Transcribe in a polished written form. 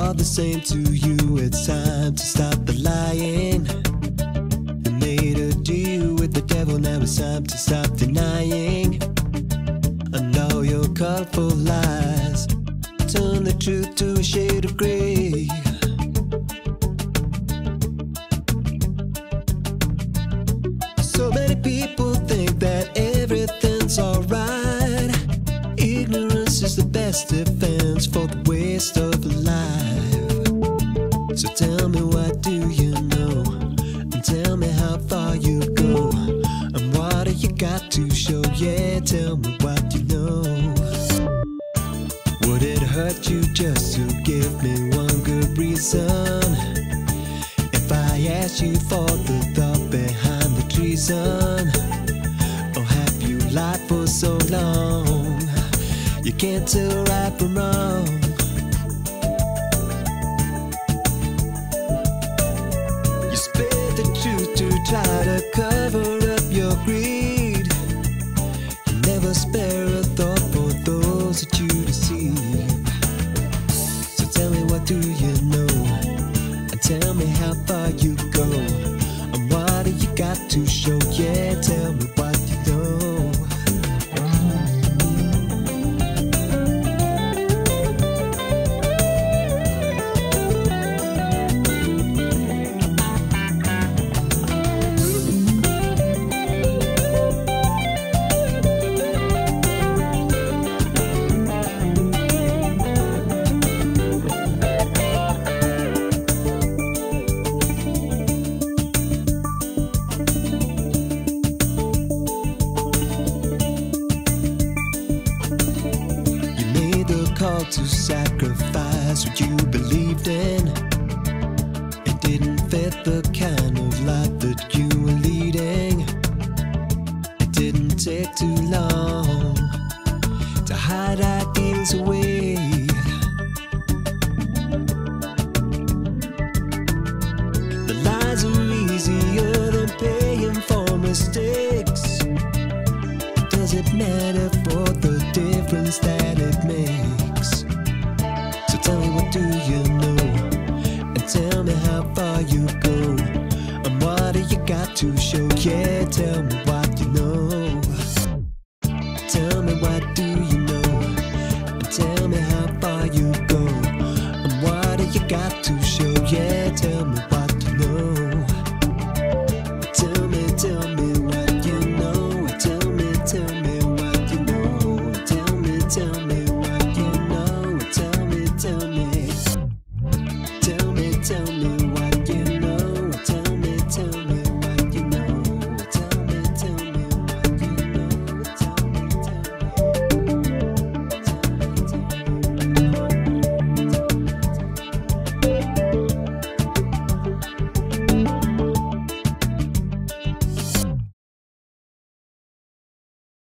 all the same to you. It's time to stop the lying. You made a deal with the devil, now it's time to stop denying. And all your colorful lies turn the truth to a shade of gray. So many people think that everything's alright. Ignorance is the best defense for the waste of a life. So tell me, what do you know? And tell me how far you go. And what do you got to show? Yeah, tell me what you know. Would it hurt you just to give me one good reason? If I asked you for the thought behind the treason? Or have you lied for so long you can't tell right from wrong? You spit the truth to try to cover up your greed. You never spare a thought for those that you deceive. So tell me, what do you know? And tell me how far you go. And what do you got to show? Yeah, tell me what you know. Call to sacrifice what you believed in. It didn't fit the kind of life that you were leading. It didn't take too long to hide ideals away. The lies are easier than paying for mistakes. Does it matter for the difference that it makes? So tell me, what do you know? And tell me how far you go. And what do you got to show? Yeah, tell me what